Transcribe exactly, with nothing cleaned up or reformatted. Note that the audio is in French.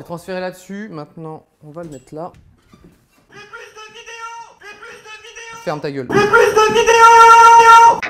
J'ai transféré là-dessus, maintenant on va le mettre là. Fais plus de vidéos! Fais plus de vidéos! Ferme ta gueule. Fais plus de vidéos!